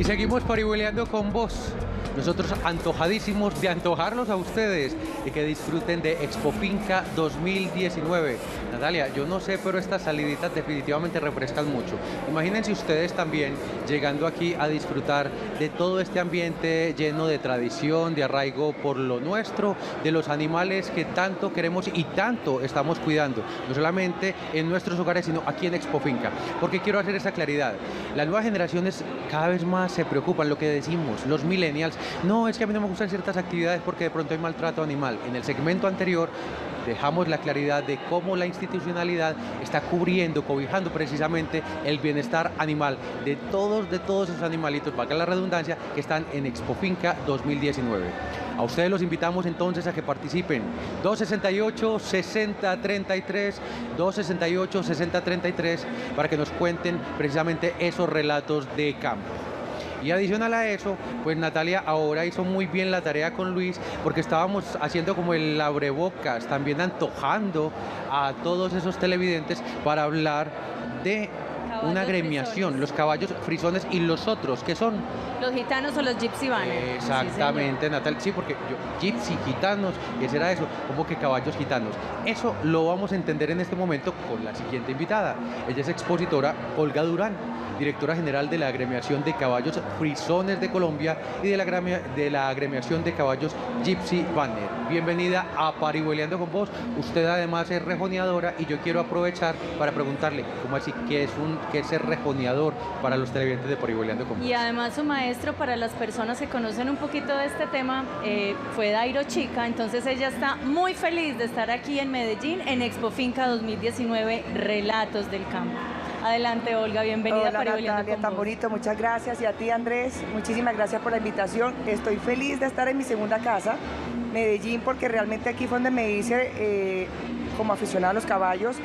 seguimos parihueleando con vos. Nosotros antojadísimos de antojarlos a ustedes y que disfruten de Expofinca dos mil diecinueve. Natalia, yo no sé, pero estas saliditas definitivamente refrescan mucho. Imagínense ustedes también llegando aquí a disfrutar de todo este ambiente lleno de tradición, de arraigo por lo nuestro, de los animales que tanto queremos y tanto estamos cuidando, no solamente en nuestros hogares, sino aquí en Expofinca. Porque quiero hacer esa claridad. Las nuevas generaciones cada vez más se preocupan, lo que decimos, los millennials. No, es que a mí no me gustan ciertas actividades porque de pronto hay maltrato animal. En el segmento anterior dejamos la claridad de cómo la institucionalidad está cubriendo, cobijando precisamente el bienestar animal de todos, de todos esos animalitos, valga la redundancia, que están en Expofinca dos mil diecinueve. A ustedes los invitamos entonces a que participen. dos sesenta y ocho, sesenta treinta y tres, dos sesenta y ocho, sesenta treinta y tres, para que nos cuenten precisamente esos relatos de campo. Y adicional a eso, pues Natalia ahora hizo muy bien la tarea con Luis, porque estábamos haciendo como el abrebocas, también antojando a todos esos televidentes para hablar de Caballos una agremiación, frisones. los caballos frisones y los otros, que son Los gitanos o los gypsy banners. exactamente, Sí, Natalia, sí, porque yo, gypsy, gitanos, ¿qué será eso? Como que caballos gitanos. Eso lo vamos a entender en este momento con la siguiente invitada. Ella es expositora Olga Durán, directora general de la agremiación de caballos frisones de Colombia y de la, agremia, de la agremiación de caballos Gypsy Banner. Bienvenida a Parihueleando con vos. Usted además es rejoneadora y yo quiero aprovechar para preguntarle, ¿cómo así? ¿Qué es, un, qué es ser rejoneador para los televidentes de Parihueleando con vos? Y además su maestro, para las personas que conocen un poquito de este tema, eh, fue Dairo Chica, entonces ella está muy feliz de estar aquí en Medellín en Expofinca dos mil diecinueve, Relatos del Campo. Adelante, Olga, bienvenida Hola, a Parihueleando Natalia, con tan vos. bonito, muchas gracias. Y a ti, Andrés, muchísimas gracias por la invitación. Estoy feliz de estar en mi segunda casa, Medellín, porque realmente aquí fue donde me hice eh, como aficionada a los caballos.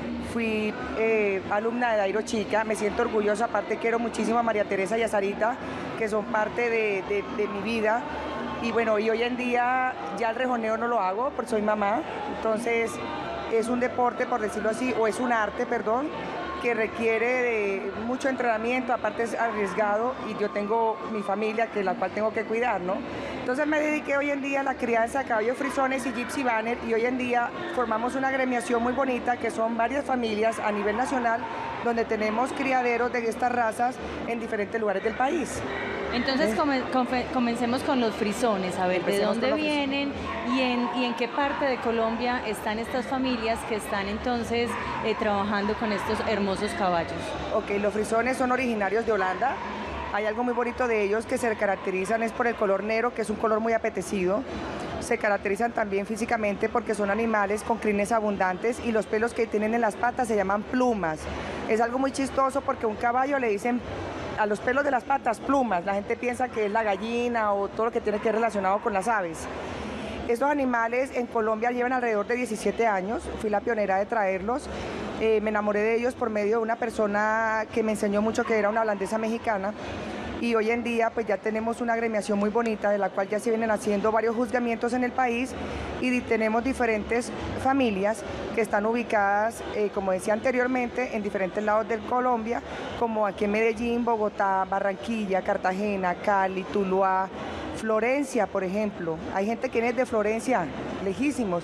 Fui eh, alumna de Dairo Chica, me siento orgullosa, aparte quiero muchísimo a María Teresa y a Sarita, que son parte de, de, de mi vida. Y bueno, y hoy en día ya el rejoneo no lo hago porque soy mamá, entonces es un deporte, por decirlo así, o es un arte, perdón, que requiere de mucho entrenamiento, aparte es arriesgado y yo tengo mi familia que la cual tengo que cuidar, ¿no? Entonces me dediqué hoy en día a la crianza de caballos frisones y gypsy banner y hoy en día formamos una agremiación muy bonita que son varias familias a nivel nacional donde tenemos criaderos de estas razas en diferentes lugares del país. Entonces come- confe- comencemos con los frisones, a ver de Empecemos dónde con los vienen y en, y en qué parte de Colombia están estas familias que están entonces eh, trabajando con estos hermosos caballos. Ok, los frisones son originarios de Holanda. Hay algo muy bonito de ellos que se caracterizan es por el color negro, que es un color muy apetecido. Se caracterizan también físicamente porque son animales con crines abundantes y los pelos que tienen en las patas se llaman plumas. Es algo muy chistoso porque a un caballo le dicen a los pelos de las patas plumas. La gente piensa que es la gallina o todo lo que tiene que ver relacionado con las aves. Estos animales en Colombia llevan alrededor de diecisiete años, fui la pionera de traerlos. Eh, me enamoré de ellos por medio de una persona que me enseñó mucho, que era una holandesa mexicana. Y hoy en día pues ya tenemos una agremiación muy bonita de la cual ya se vienen haciendo varios juzgamientos en el país y di- tenemos diferentes familias que están ubicadas, eh, como decía anteriormente, en diferentes lados de Colombia, como aquí en Medellín, Bogotá, Barranquilla, Cartagena, Cali, Tuluá, Florencia, por ejemplo. Hay gente que viene de Florencia, lejísimos.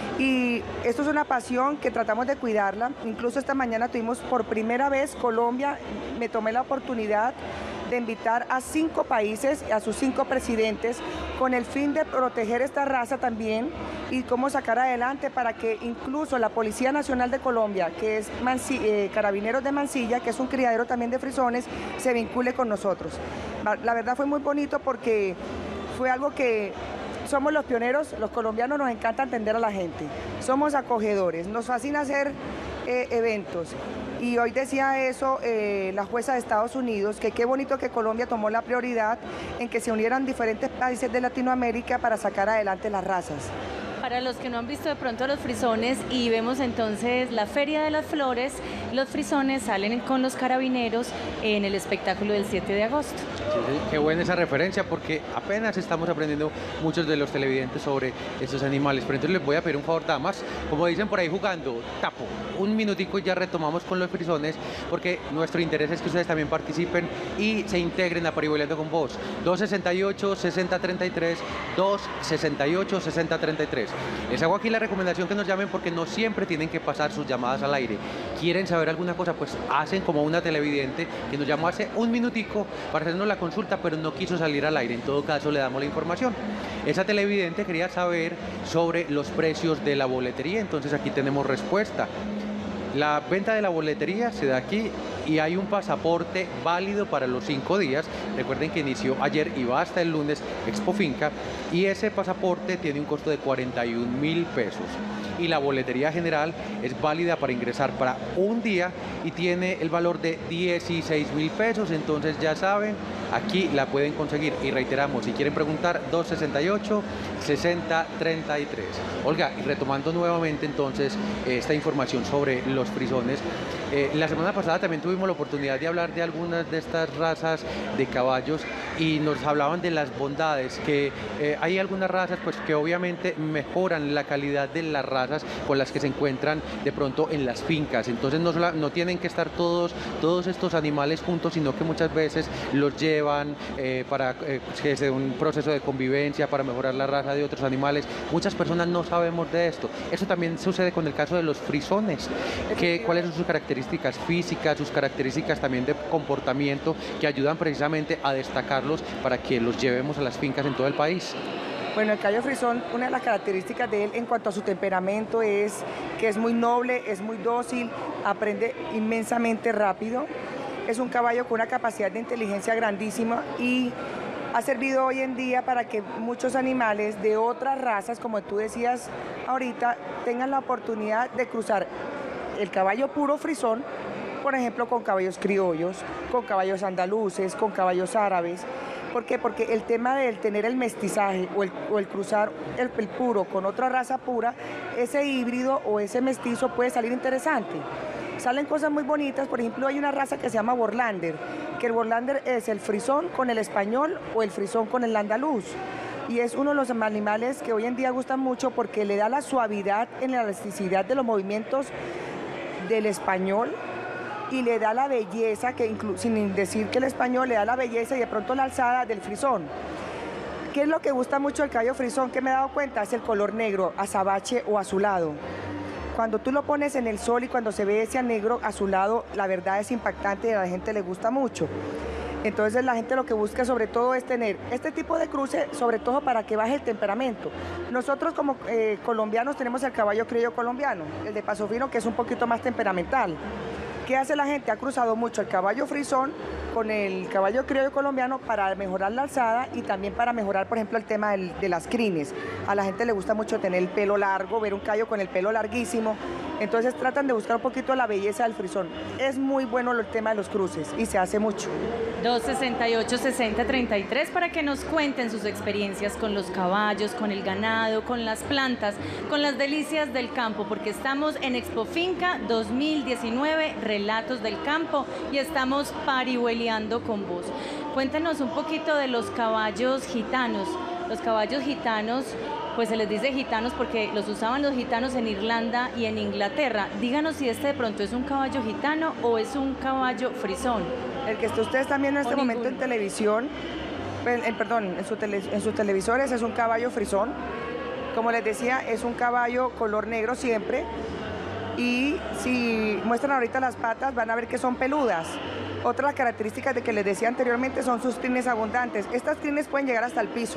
Y esto es una pasión que tratamos de cuidarla. Incluso esta mañana tuvimos por primera vez Colombia, me tomé la oportunidad de invitar a cinco países, a sus cinco presidentes, con el fin de proteger esta raza también y cómo sacar adelante para que incluso la Policía Nacional de Colombia, que es Mansi- eh, Carabineros de Mansilla, que es un criadero también de frisones, se vincule con nosotros. La verdad fue muy bonito porque fue algo que somos los pioneros, los colombianos nos encanta atender a la gente, somos acogedores, nos fascina hacer eh, eventos. Y hoy decía eso eh, la jueza de Estados Unidos, que qué bonito que Colombia tomó la prioridad en que se unieran diferentes países de Latinoamérica para sacar adelante las razas. Para los que no han visto de pronto los frisones y vemos entonces la Feria de las Flores, los frisones salen con los carabineros en el espectáculo del siete de agosto. Sí, sí, qué buena esa referencia porque apenas estamos aprendiendo muchos de los televidentes sobre estos animales. Pero entonces les voy a pedir un favor, damas, como dicen por ahí jugando, tapo, un minutico y ya retomamos con los frisones porque nuestro interés es que ustedes también participen y se integren a Parihueliando con Vos. dos sesenta y ocho, sesenta treinta y tres, dos sesenta y ocho, sesenta treinta y tres. Les hago aquí la recomendación que nos llamen porque no siempre tienen que pasar sus llamadas al aire. ¿Quieren saber alguna cosa? Pues hacen como una televidente que nos llamó hace un minutico para hacernos la consulta, pero no quiso salir al aire. En todo caso, le damos la información. Esa televidente quería saber sobre los precios de la boletería, entonces aquí tenemos respuesta. La venta de la boletería se da aquí y hay un pasaporte válido para los cinco días. Recuerden que inició ayer y va hasta el lunes Expo Finca y ese pasaporte tiene un costo de cuarenta y un mil pesos. Y la boletería general es válida para ingresar para un día y tiene el valor de dieciséis mil pesos. Entonces ya saben, aquí la pueden conseguir. Y reiteramos, si quieren preguntar, dos sesenta y ocho, sesenta treinta y tres. Olga, y retomando nuevamente entonces esta información sobre los frisones, eh, la semana pasada también tuvimos la oportunidad de hablar de algunas de estas razas de caballos y nos hablaban de las bondades, que eh, hay algunas razas pues que obviamente mejoran la calidad de las razas con las que se encuentran de pronto en las fincas. Entonces no, sola, no tienen que estar todos, todos estos animales juntos, sino que muchas veces los llevan eh, para eh, que sea un proceso de convivencia, para mejorar la raza de otros animales. Muchas personas no sabemos de esto. Eso también sucede con el caso de los frisones, que, cuáles son sus características físicas, sus características también de comportamiento que ayudan precisamente a destacarlos para que los llevemos a las fincas en todo el país. Bueno, el caballo frisón, una de las características de él en cuanto a su temperamento es que es muy noble, es muy dócil, aprende inmensamente rápido, es un caballo con una capacidad de inteligencia grandísima y ha servido hoy en día para que muchos animales de otras razas, como tú decías ahorita, tengan la oportunidad de cruzar el caballo puro frisón, por ejemplo, con caballos criollos, con caballos andaluces, con caballos árabes. ¿Por qué? Porque el tema del tener el mestizaje o el, o el cruzar el, el puro con otra raza pura, ese híbrido o ese mestizo puede salir interesante. Salen cosas muy bonitas, por ejemplo, hay una raza que se llama Borlander, que el Borlander es el frisón con el español o el frisón con el andaluz. Y es uno de los animales que hoy en día gustan mucho porque le da la suavidad en la elasticidad de los movimientos del español y le da la belleza, que sin decir que el español le da la belleza y de pronto la alzada del frisón. ¿Qué es lo que gusta mucho del caballo frisón? Que me he dado cuenta, es el color negro, azabache o azulado. Cuando tú lo pones en el sol y cuando se ve ese negro azulado, la verdad es impactante y a la gente le gusta mucho. Entonces la gente lo que busca sobre todo es tener este tipo de cruce, sobre todo para que baje el temperamento. Nosotros como eh, colombianos tenemos el caballo criollo colombiano, el de paso fino, que es un poquito más temperamental. ¿Qué hace la gente? Ha cruzado mucho el caballo frisón con el caballo criollo colombiano para mejorar la alzada y también para mejorar, por ejemplo, el tema del, de las crines. A la gente le gusta mucho tener el pelo largo, ver un caballo con el pelo larguísimo. Entonces tratan de buscar un poquito la belleza del frisón. Es muy bueno el tema de los cruces y se hace mucho. dos sesenta y ocho, sesenta treinta y tres para que nos cuenten sus experiencias con los caballos, con el ganado, con las plantas, con las delicias del campo, porque estamos en Expo Finca dos mil diecinueve, Relatos del Campo, y estamos parihueliando con vos. Cuéntenos un poquito de los caballos gitanos. Los caballos gitanos, pues se les dice gitanos porque los usaban los gitanos en Irlanda y en Inglaterra. Díganos si este de pronto es un caballo gitano o es un caballo frisón. El que ustedes están viendo en este momento en televisión, en, perdón, en, su tele, en sus televisores es un caballo frisón. Como les decía, es un caballo color negro siempre. Y si muestran ahorita las patas, van a ver que son peludas. Otras características de que les decía anteriormente son sus crines abundantes. Estas crines pueden llegar hasta el piso.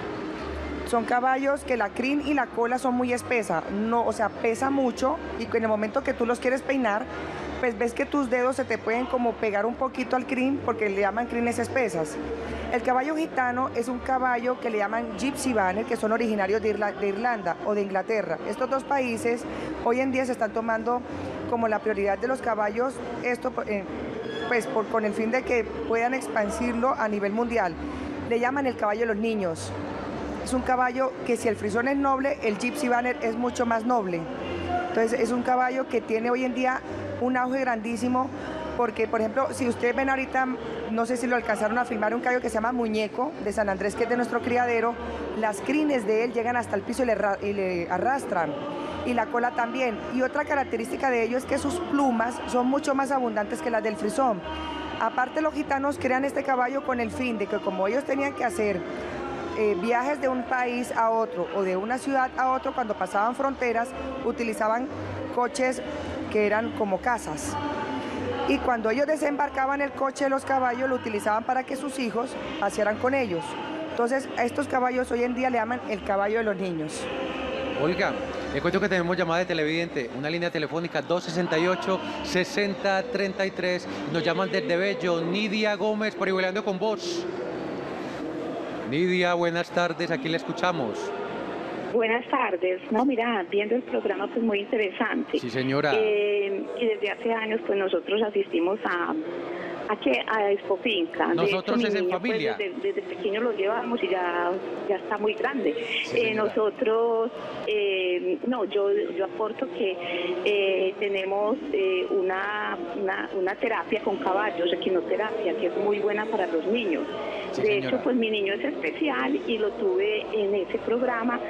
Son caballos que la crin y la cola son muy espesa, no, o sea, pesa mucho y en el momento que tú los quieres peinar, pues ves que tus dedos se te pueden como pegar un poquito al crin porque le llaman crines espesas. El caballo gitano es un caballo que le llaman Gypsy Banner, que son originarios de, Irla, de Irlanda o de Inglaterra. Estos dos países hoy en día se están tomando como la prioridad de los caballos, esto eh, pues por, con el fin de que puedan expandirlo a nivel mundial. Le llaman el caballo de los niños. es un caballo que si el frisón es noble, el Gypsy Banner es mucho más noble. Entonces es un caballo que tiene hoy en día un auge grandísimo, porque por ejemplo, si ustedes ven ahorita, no sé si lo alcanzaron a filmar, un caballo que se llama Muñeco, de San Andrés, que es de nuestro criadero, las crines de él llegan hasta el piso y le, y le arrastran, y la cola también. Y otra característica de ello es que sus plumas son mucho más abundantes que las del frisón. Aparte, los gitanos crean este caballo con el fin de que como ellos tenían que hacer eh, viajes de un país a otro o de una ciudad a otro, cuando pasaban fronteras, utilizaban coches que eran como casas. Y cuando ellos desembarcaban el coche de los caballos, lo utilizaban para que sus hijos pasearan con ellos. Entonces, a estos caballos hoy en día le llaman el caballo de los niños. Olga, le cuento que tenemos llamada de televidente, una línea telefónica dos sesenta y ocho, sesenta treinta y tres. Nos llaman desde Bello, Nidia Gómez, Parihueliando con vos. Nidia, buenas tardes, aquí le escuchamos. Buenas tardes. No, mira, viendo el programa, pues muy interesante. Sí, señora. Eh, y desde hace años, pues nosotros asistimos a... ¿A qué? A Expofinca. Nosotros es en niño, familia. Pues, desde, desde pequeño lo llevamos y ya, ya está muy grande. Sí, eh, nosotros, eh, no, yo, yo aporto que eh, tenemos eh, una, una, una terapia con caballos, equinoterapia, que es muy buena para los niños. Sí, de señora. hecho, pues mi niño es especial y lo tuve en ese programa.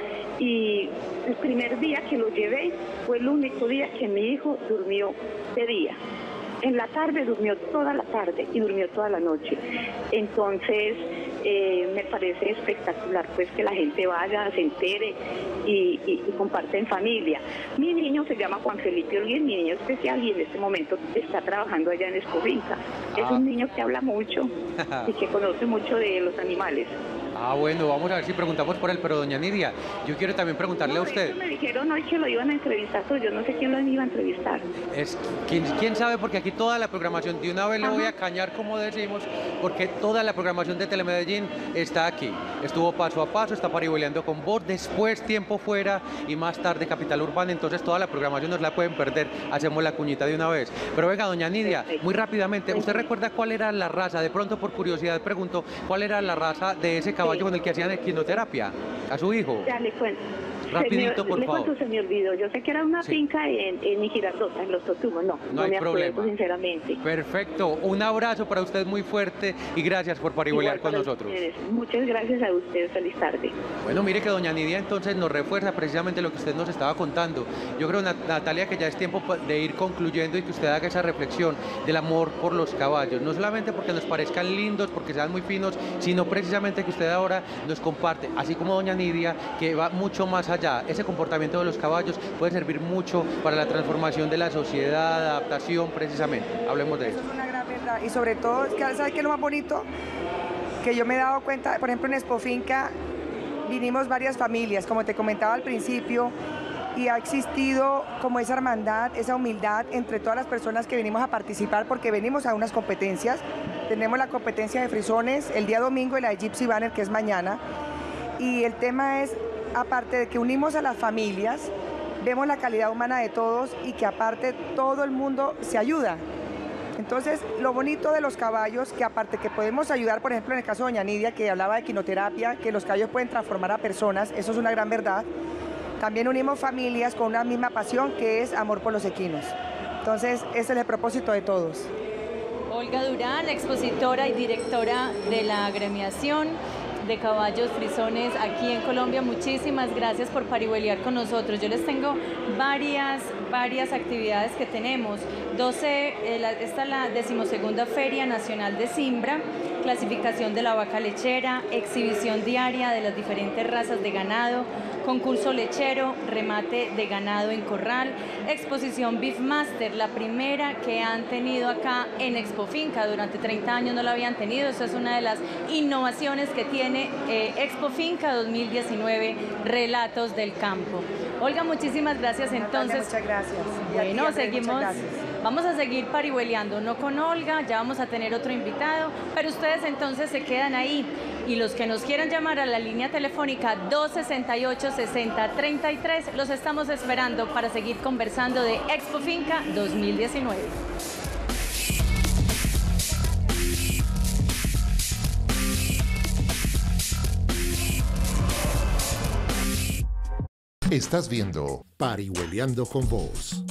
Y el primer día que lo llevé fue el único día que mi hijo durmió de día. En la tarde durmió toda la tarde y durmió toda la noche. Entonces, eh, me parece espectacular pues que la gente vaya, se entere y, y, y comparte en familia. Mi niño se llama Juan Felipe Olguín, mi niño especial, y en este momento está trabajando allá en Expofinca. Es Ah. un niño que habla mucho y que conoce mucho de los animales. Ah, bueno, vamos a ver si preguntamos por él, pero doña Nidia, yo quiero también preguntarle No, a de usted. hecho, me dijeron hoy que lo iban a entrevistar, pero yo no sé quién lo iba a entrevistar. Es, ¿quién, quién sabe? Porque aquí toda la programación, de una vez le voy a cañar, como decimos, porque toda la programación de Telemedellín está aquí. Estuvo paso a paso, está Parihueliando con vos, después Tiempo Fuera y más tarde Capital Urbana, entonces toda la programación no se la pueden perder, hacemos la cuñita de una vez. Pero venga, doña Nidia, Perfecto. muy rápidamente, ¿usted recuerda cuál era la raza? De pronto, por curiosidad, pregunto, ¿cuál era la raza de ese caballo Sí. con el que hacían equinoterapia? ¿A su hijo? Ya le cuento. Rapidito, Se me- por le favor. cuento, se me olvidó. Yo sé que era una Sí. finca en, en Girardota, en Los Totugos. No, no, No hay me acuerdo, problema. sinceramente. Perfecto, un abrazo para usted muy fuerte y gracias por parihuelear Igual con para nosotros. ustedes. Muchas gracias a ustedes. Feliz tarde. Bueno, mire que doña Nidia entonces nos refuerza precisamente lo que usted nos estaba contando. Yo creo, Nat- Natalia, que ya es tiempo pa- de ir concluyendo y que usted haga esa reflexión del amor por los caballos, no solamente porque nos parezcan lindos, porque sean muy finos, sino precisamente que usted ahora nos comparte, así como doña Nidia, que va mucho más allá. Ese comportamiento de los caballos puede servir mucho para la transformación de la sociedad, adaptación precisamente. Hablemos de Eso eso. es una gran verdad. Y sobre todo, es que, ¿sabes qué es lo más bonito? Que yo me he dado cuenta, por ejemplo, en Expofinca vinimos varias familias, como te comentaba al principio, y ha existido como esa hermandad, esa humildad entre todas las personas que venimos a participar, porque venimos a unas competencias. Tenemos la competencia de frisones el día domingo y la de Gypsy Banner, que es mañana. Y el tema es, aparte de que unimos a las familias, vemos la calidad humana de todos y que aparte todo el mundo se ayuda. Entonces, lo bonito de los caballos, que aparte que podemos ayudar, por ejemplo, en el caso de doña Nidia, que hablaba de equinoterapia, que los caballos pueden transformar a personas, eso es una gran verdad. También unimos familias con una misma pasión, que es amor por los equinos. Entonces, ese es el propósito de todos. Olga Durán, expositora y directora de la agremiación de caballos frisones aquí en Colombia. Muchísimas gracias por parihueliar con nosotros. Yo les tengo varias, varias actividades que tenemos. doce, eh, la, esta es la decimosegunda Feria Nacional de Simbra, clasificación de la vaca lechera, exhibición diaria de las diferentes razas de ganado, concurso lechero, remate de ganado en corral, exposición Beefmaster, la primera que han tenido acá en Expofinca. Durante treinta años no la habían tenido. Eso es una de las innovaciones que tiene eh, Expofinca dos mil diecinueve, Relatos del Campo. Olga, muchísimas gracias. Entonces, Natalia, muchas gracias. Y a ti, bueno, Andrés, seguimos. muchas gracias. Vamos a seguir parihueleando, no con Olga, ya vamos a tener otro invitado, pero ustedes entonces se quedan ahí. Y los que nos quieran llamar a la línea telefónica dos sesenta y ocho, sesenta treinta y tres, los estamos esperando para seguir conversando de Expofinca dos mil diecinueve. Estás viendo Parihueliando con Vos.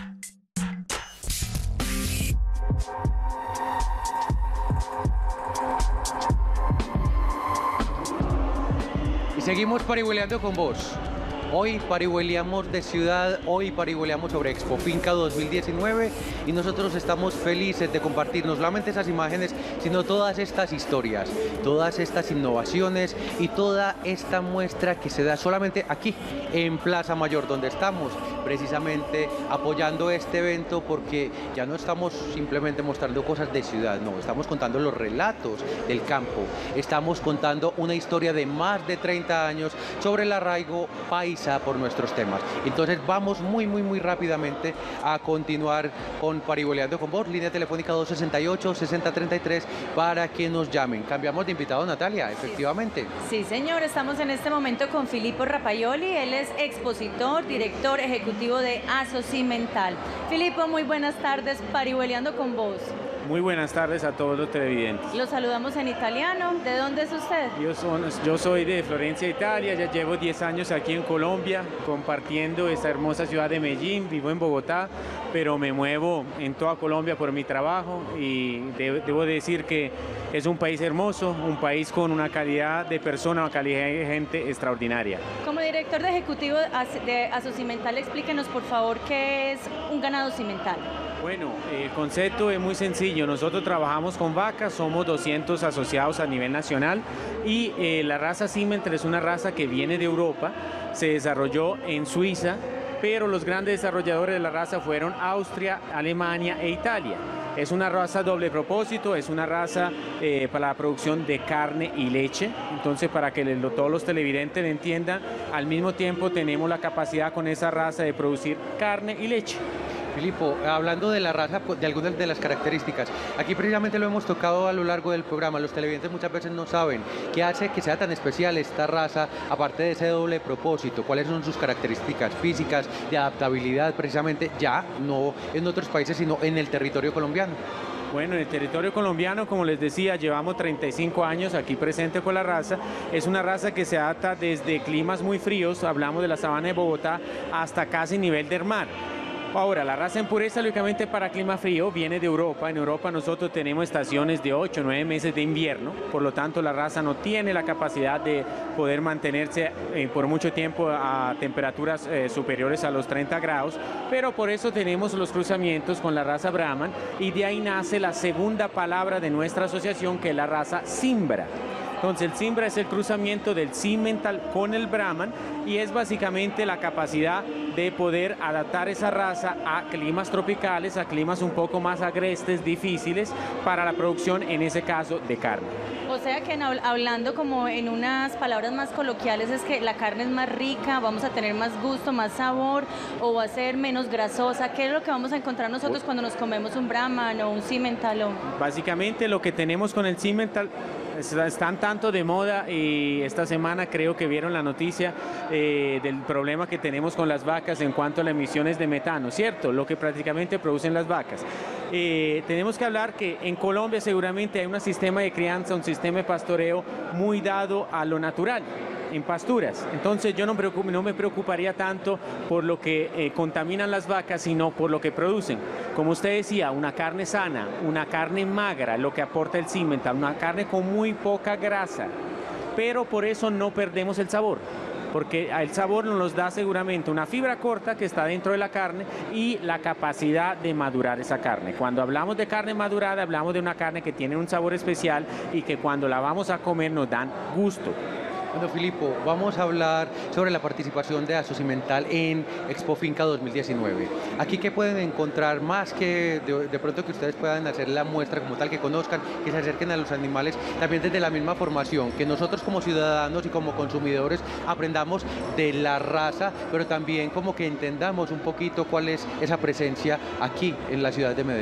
Y seguimos parihueleando con vos. Hoy parihueleamos de ciudad, hoy parihueleamos sobre Expofinca dos mil diecinueve y nosotros estamos felices de compartir no solamente esas imágenes, sino todas estas historias, todas estas innovaciones y toda esta muestra que se da solamente aquí en Plaza Mayor, donde estamos precisamente apoyando este evento, porque ya no estamos simplemente mostrando cosas de ciudad, no, estamos contando los relatos del campo, estamos contando una historia de más de treinta años sobre el arraigo paisa por nuestros temas. Entonces vamos muy muy muy rápidamente a continuar con Parihueleando con Vos, línea telefónica dos sesenta y ocho, sesenta treinta y tres para que nos llamen. Cambiamos de invitado, Natalia, efectivamente. Sí, señor, estamos en este momento con Filippo Rapaioli, él es expositor, director ejecutivo de Asocimental. Filippo, muy buenas tardes, Parihueleando con Vos. Muy buenas tardes a todos los televidentes. Los saludamos en italiano. ¿De dónde es usted? Yo, son, yo soy de Florencia, Italia. Ya llevo diez años aquí en Colombia, compartiendo esta hermosa ciudad de Medellín. Vivo en Bogotá, pero me muevo en toda Colombia por mi trabajo y de, debo decir que es un país hermoso, un país con una calidad de persona, una calidad de gente extraordinaria. Como director de ejecutivo de Asocimental, explíquenos por favor qué es un ganado cimental. Bueno, el concepto es muy sencillo. Nosotros trabajamos con vacas, somos doscientos asociados a nivel nacional y eh, la raza Simmental es una raza que viene de Europa, se desarrolló en Suiza, pero los grandes desarrolladores de la raza fueron Austria, Alemania e Italia. Es una raza doble propósito, es una raza eh, para la producción de carne y leche. Entonces, para que lo, todos los televidentes lo entiendan, al mismo tiempo tenemos la capacidad con esa raza de producir carne y leche. Filippo, hablando de la raza, de algunas de las características, aquí precisamente lo hemos tocado a lo largo del programa, los televidentes muchas veces no saben qué hace que sea tan especial esta raza, aparte de ese doble propósito, cuáles son sus características físicas, de adaptabilidad precisamente, ya no en otros países, sino en el territorio colombiano. Bueno, en el territorio colombiano, como les decía, llevamos treinta y cinco años aquí presente con la raza. Es una raza que se adapta desde climas muy fríos, hablamos de la sabana de Bogotá, hasta casi nivel del mar. Ahora, la raza en pureza, lógicamente, para clima frío, viene de Europa. En Europa nosotros tenemos estaciones de ocho o nueve meses de invierno, por lo tanto la raza no tiene la capacidad de poder mantenerse eh, por mucho tiempo a temperaturas eh, superiores a los treinta grados, pero por eso tenemos los cruzamientos con la raza Brahman y de ahí nace la segunda palabra de nuestra asociación, que es la raza Simbra. Entonces el Simbra es el cruzamiento del Simmental con el Brahman y es básicamente la capacidad de poder adaptar esa raza a climas tropicales, a climas un poco más agrestes, difíciles para la producción, en ese caso, de carne. O sea que en, hablando como en unas palabras más coloquiales es que la carne es más rica, vamos a tener más gusto, más sabor o va a ser menos grasosa. ¿Qué es lo que vamos a encontrar nosotros cuando nos comemos un Brahman o un Simmental? O... Básicamente lo que tenemos con el Simmental, están tanto de moda y esta semana creo que vieron la noticia eh, del problema que tenemos con las vacas en cuanto a las emisiones de metano, ¿cierto? Lo que prácticamente producen las vacas. Eh, tenemos que hablar que en Colombia seguramente hay un sistema de crianza, un sistema de pastoreo muy dado a lo natural, en pasturas. Entonces yo no, me preocup, no me preocuparía tanto por lo que eh, contaminan las vacas, sino por lo que producen. Como usted decía, una carne sana, una carne magra, lo que aporta el Simmental, una carne con muy poca grasa, pero por eso no perdemos el sabor, porque el sabor nos da seguramente una fibra corta que está dentro de la carne y la capacidad de madurar esa carne. Cuando hablamos de carne madurada, hablamos de una carne que tiene un sabor especial y que cuando la vamos a comer nos dan gusto. Bueno, Filippo, vamos a hablar sobre la participación de Asocimental en Expofinca dos mil diecinueve. Aquí, ¿qué pueden encontrar más que de, de pronto que ustedes puedan hacer la muestra como tal, que conozcan, que se acerquen a los animales, también desde la misma formación, que nosotros como ciudadanos y como consumidores aprendamos de la raza, pero también como que entendamos un poquito cuál es esa presencia aquí en la ciudad de Medellín?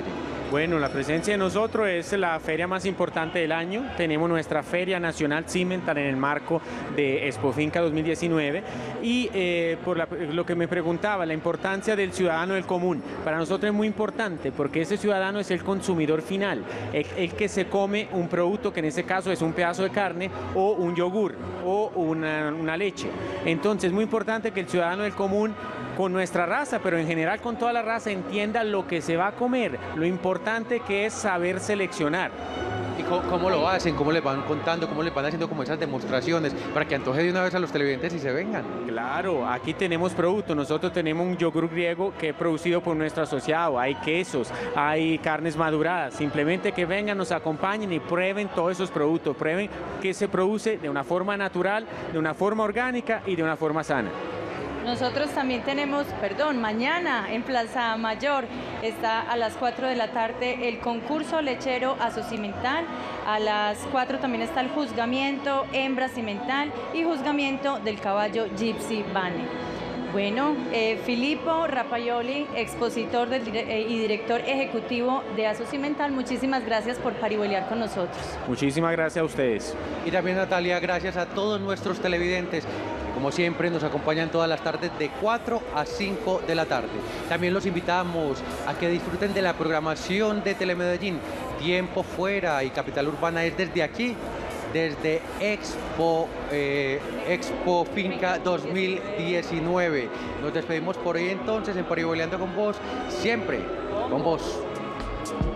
Bueno, la presencia de nosotros es la feria más importante del año. Tenemos nuestra Feria Nacional Cimental en el marco de Expofinca dos mil diecinueve y eh, por la, lo que me preguntaba, la importancia del ciudadano del común. Para nosotros es muy importante porque ese ciudadano es el consumidor final, el, el que se come un producto que en este caso es un pedazo de carne o un yogur o una, una leche. Entonces es muy importante que el ciudadano del común, con nuestra raza, pero en general con toda la raza, entienda lo que se va a comer, lo importante que es saber seleccionar. ¿Y cómo, cómo lo hacen? ¿Cómo les van contando? ¿Cómo les van haciendo como esas demostraciones para que antoje de una vez a los televidentes y se vengan? Claro, aquí tenemos productos. Nosotros tenemos un yogur griego que es producido por nuestro asociado. Hay quesos, hay carnes maduradas. Simplemente que vengan, nos acompañen y prueben todos esos productos. Prueben que se produce de una forma natural, de una forma orgánica y de una forma sana. Nosotros también tenemos, perdón, mañana en Plaza Mayor está a las cuatro de la tarde el concurso lechero Asocimental, a las cuatro también está el juzgamiento hembra cimental y juzgamiento del caballo Gypsy Bunny. Bueno, eh, Filippo Rapaioli, expositor del, eh, y director ejecutivo de Asocimental, muchísimas gracias por parihuelear con nosotros. Muchísimas gracias a ustedes. Y también, Natalia, gracias a todos nuestros televidentes. Como siempre, nos acompañan todas las tardes de cuatro a cinco de la tarde. También los invitamos a que disfruten de la programación de Telemedellín. Tiempo Fuera y Capital Urbana es desde aquí, desde Expo, eh, Expofinca dos mil diecinueve. Nos despedimos por hoy entonces en Parihueleando con Vos, siempre con vos.